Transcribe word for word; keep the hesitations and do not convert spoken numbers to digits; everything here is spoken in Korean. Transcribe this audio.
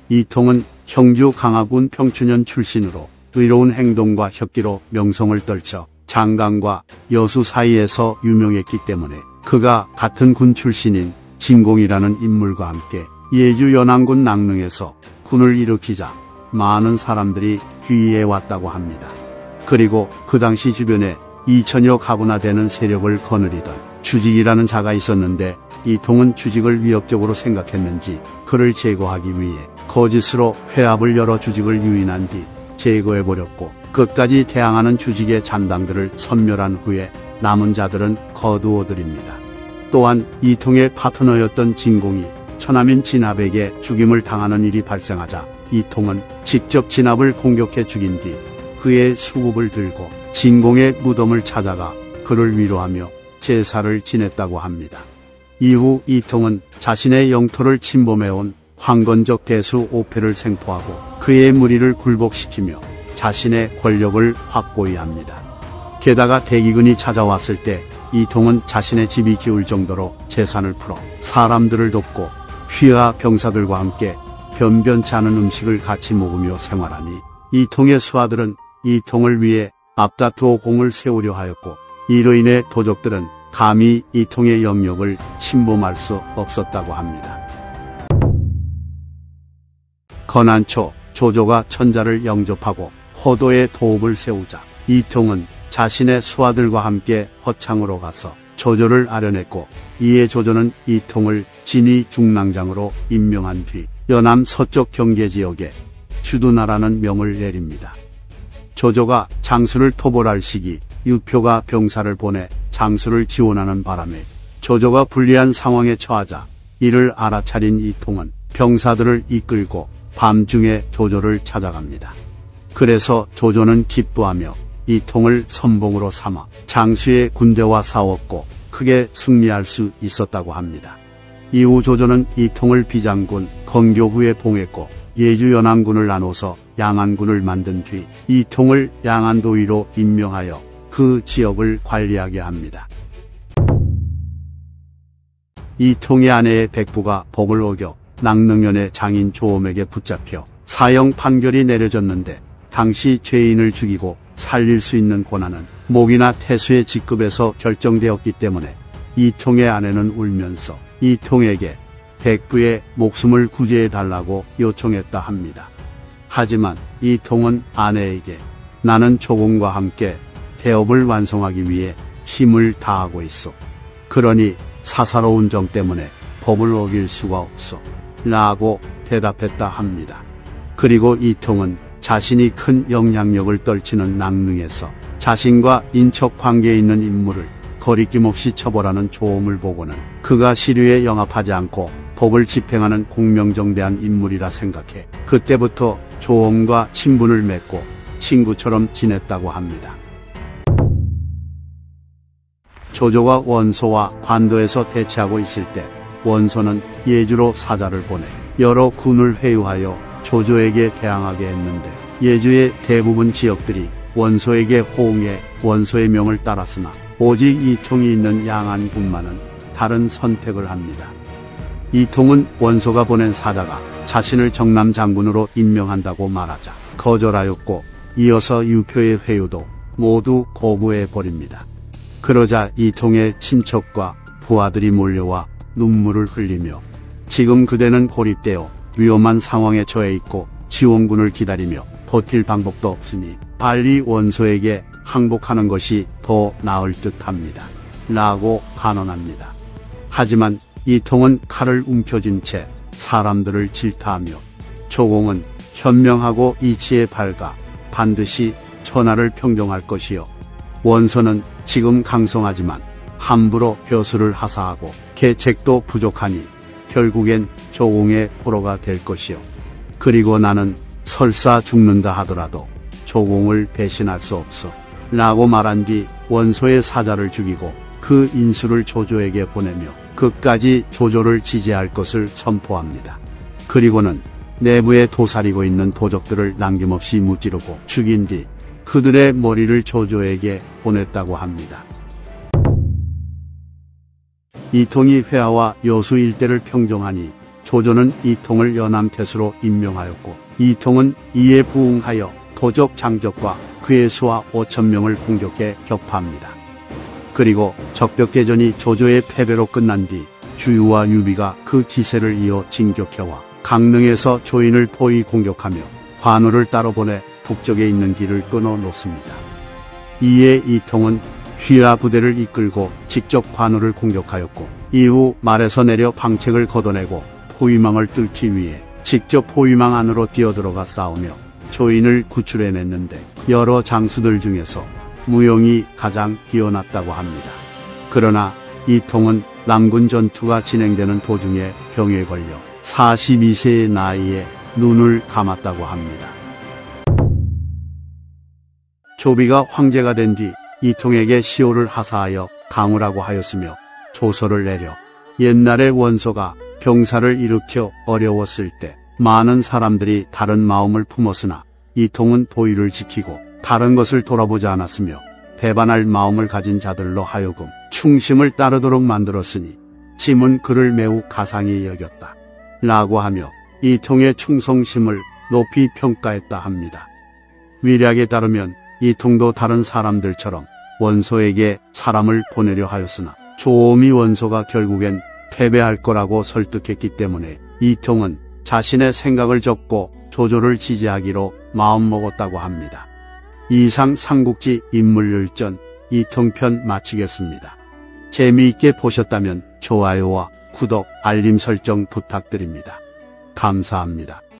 이통은 형주 강화군 평춘현 출신으로 의로운 행동과 혁기로 명성을 떨쳐 장강과 여수 사이에서 유명했기 때문에 그가 같은 군 출신인 진공이라는 인물과 함께 예주 연안군 낙릉에서 군을 일으키자 많은 사람들이 귀의해 왔다고 합니다. 그리고 그 당시 주변에 이천여 가구나 되는 세력을 거느리던 주직이라는 자가 있었는데 이통은 주직을 위협적으로 생각했는지 그를 제거하기 위해 거짓으로 회합을 열어 주직을 유인한 뒤 제거해버렸고 끝까지 대항하는 주직의 잔당들을 섬멸한 후에 남은 자들은 거두어들입니다. 또한 이통의 파트너였던 진공이 처남인 진압에게 죽임을 당하는 일이 발생하자 이통은 직접 진압을 공격해 죽인 뒤 그의 수급을 들고 진공의 무덤을 찾아가 그를 위로하며 제사를 지냈다고 합니다. 이후 이통은 자신의 영토를 침범해온 황건적 대수 오패를 생포하고 그의 무리를 굴복시키며 자신의 권력을 확고히 합니다. 게다가 대기근이 찾아왔을 때 이통은 자신의 집이 기울 정도로 재산을 풀어 사람들을 돕고 휘하 병사들과 함께 변변치 않은 음식을 같이 먹으며 생활하니 이통의 수하들은 이통을 위해 앞다투어 공을 세우려 하였고 이로 인해 도적들은 감히 이통의 영역을 침범할 수 없었다고 합니다. 건한초 조조가 천자를 영접하고 호도에 도읍을 세우자 이통은 자신의 수하들과 함께 허창으로 가서 조조를 아련했고 이에 조조는 이통을 진위 중랑장으로 임명한 뒤 연암 서쪽 경계지역에 주두나라는 명을 내립니다. 조조가 장수를 토벌할 시기 유표가 병사를 보내 장수를 지원하는 바람에 조조가 불리한 상황에 처하자 이를 알아차린 이통은 병사들을 이끌고 밤중에 조조를 찾아갑니다. 그래서 조조는 기뻐하며 이통을 선봉으로 삼아 장수의 군대와 싸웠고 크게 승리할 수 있었다고 합니다. 이후 조조는 이통을 비장군 건교후에 봉했고 예주 연안군을 나눠서 양안군을 만든 뒤 이통을 양안도위로 임명하여 그 지역을 관리하게 합니다. 이통의 아내의 백부가 법을 어겨 낙릉현의 장인 조엄에게 붙잡혀 사형 판결이 내려졌는데 당시 죄인을 죽이고 살릴 수 있는 권한은 목이나 태수의 직급에서 결정되었기 때문에 이통의 아내는 울면서 이통에게 백부의 목숨을 구제해달라고 요청했다 합니다. 하지만 이통은 아내에게 나는 조공과 함께 대업을 완성하기 위해 힘을 다하고 있어. 그러니 사사로운 정 때문에 법을 어길 수가 없어. 라고 대답했다 합니다. 그리고 이통은 자신이 큰 영향력을 떨치는 낙릉에서 자신과 인척 관계에 있는 인물을 거리낌 없이 처벌하는 조엄을 보고는 그가 시류에 영합하지 않고 법을 집행하는 공명정대한 인물이라 생각해 그때부터 조엄과 친분을 맺고 친구처럼 지냈다고 합니다. 조조가 원소와 관도에서 대치하고 있을 때 원소는 예주로 사자를 보내 여러 군을 회유하여 조조에게 대항하게 했는데 예주의 대부분 지역들이 원소에게 호응해 원소의 명을 따랐으나 오직 이통이 있는 양안군만은 다른 선택을 합니다. 이통은 원소가 보낸 사자가 자신을 정남 장군으로 임명한다고 말하자 거절하였고 이어서 유표의 회유도 모두 거부해 버립니다. 그러자 이통의 친척과 부하들이 몰려와 눈물을 흘리며 지금 그대는 고립되어 위험한 상황에 처해 있고 지원군을 기다리며 버틸 방법도 없으니 빨리 원소에게 항복하는 것이 더 나을 듯합니다. 라고 간언합니다. 하지만 이통은 칼을 움켜쥔 채 사람들을 질타하며 조공은 현명하고 이치에 밝아 반드시 천하를 평정할 것이요 원소는 지금 강성하지만 함부로 벼슬을 하사하고 계책도 부족하니 결국엔 조공의 포로가 될 것이요 그리고 나는 설사 죽는다 하더라도 조공을 배신할 수 없어 라고 말한 뒤 원소의 사자를 죽이고 그 인수를 조조에게 보내며 끝까지 조조를 지지할 것을 선포합니다. 그리고는 내부에 도사리고 있는 도적들을 남김없이 무찌르고 죽인 뒤 그들의 머리를 조조에게 보냈다고 합니다. 이통이 회하와 여수 일대를 평정하니 조조는 이통을 연암태수로 임명하였고 이통은 이에 부응하여 도적 장적과 그의 수하 오천 명을 공격해 격파합니다. 그리고 적벽대전이 조조의 패배로 끝난 뒤 주유와 유비가 그 기세를 이어 진격해와 강릉에서 조인을 포위 공격하며 관우를 따로 보내 북쪽에 있는 길을 끊어 놓습니다. 이에 이통은 휘하 부대를 이끌고 직접 관우를 공격하였고 이후 말에서 내려 방책을 걷어내고 포위망을 뚫기 위해 직접 포위망 안으로 뛰어들어가 싸우며 조인을 구출해냈는데 여러 장수들 중에서 무용이 가장 뛰어났다고 합니다. 그러나 이통은 랑군 전투가 진행되는 도중에 병에 걸려 사십이 세의 나이에 눈을 감았다고 합니다. 조비가 황제가 된 뒤 이통에게 시호를 하사하여 강우라고 하였으며 조서를 내려 옛날에 원소가 병사를 일으켜 어려웠을 때 많은 사람들이 다른 마음을 품었으나 이통은 도의를 지키고 다른 것을 돌아보지 않았으며 배반할 마음을 가진 자들로 하여금 충심을 따르도록 만들었으니 짐은 그를 매우 가상히 여겼다. 라고 하며 이통의 충성심을 높이 평가했다 합니다. 위략에 따르면 이통도 다른 사람들처럼 원소에게 사람을 보내려 하였으나 조오미 원소가 결국엔 패배할 거라고 설득했기 때문에 이통은 자신의 생각을 접고 조조를 지지하기로 마음먹었다고 합니다. 이상 삼국지 인물열전 이통편 마치겠습니다. 재미있게 보셨다면 좋아요와 구독, 알림 설정 부탁드립니다. 감사합니다.